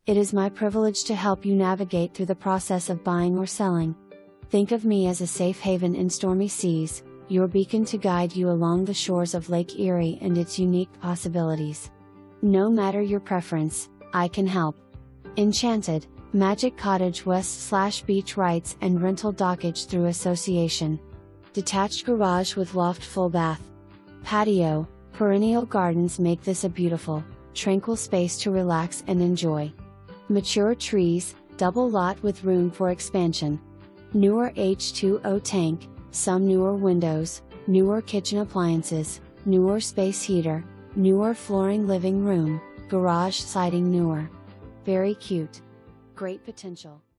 It is my privilege to help you navigate through the process of buying or selling. Think of me as a safe haven in stormy seas, your beacon to guide you along the shores of Lake Erie and its unique possibilities. No matter your preference, I can help. Enchanted, Magic Cottage West/Beach Rights and Rental Dockage through Association. Detached garage with loft full bath. Patio, perennial gardens make this a beautiful, tranquil space to relax and enjoy. Mature trees, double lot with room for expansion. Newer H2O tank, some newer windows, newer kitchen appliances, newer space heater, newer flooring living room, garage siding newer. Very cute. Great potential.